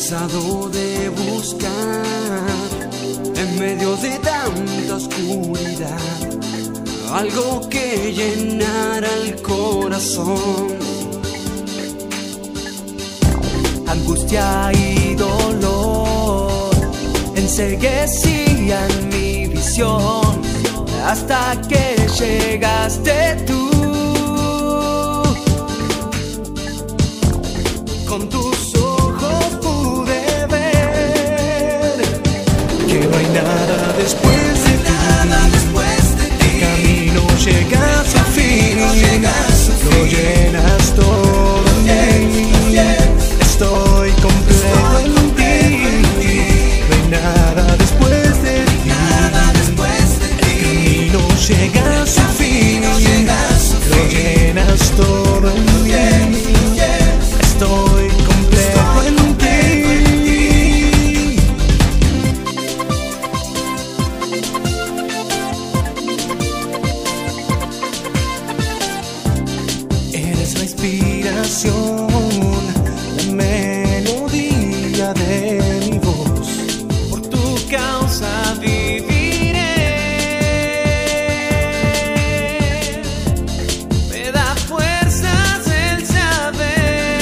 cansado de buscar en medio de tanta oscuridad algo que llenara el corazón. Angustia y dolor enceguecían mi visión hasta que llegaste tú. Con tus ojos pude ver que no hay nada después de ti. El camino llega a su fin, lo llenas todo en mí. Estoy completo en ti. No hay nada después de ti. El camino llega a su fin, lo llenas todo en mí. Estoy completo en ti. Eres la inspiración, la melodía de mi voz. Por tu causa viviré. Me da fuerzas el saber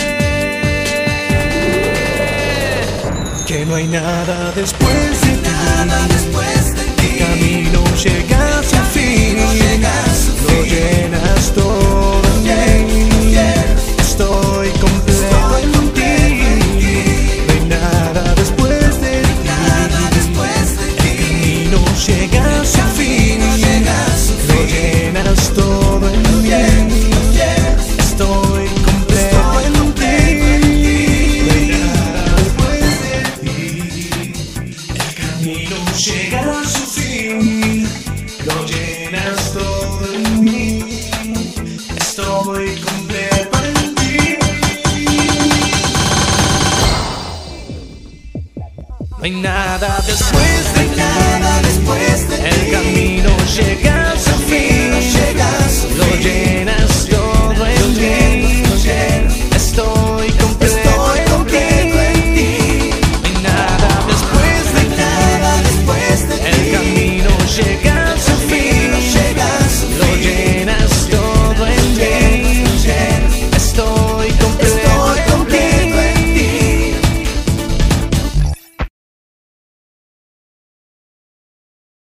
que no hay nada después de ti. El camino llega a su fin, lo llenas todo en mí. Estoy completo en ti. No hay nada después de ti. El camino llega a su fin, lo llenas todo en mí. Estoy completo en ti. No hay nada después de ti. El camino llega a su fin, lo llenas todo en mí. Estoy completo en ti. No hay nada después de ti. El camino llega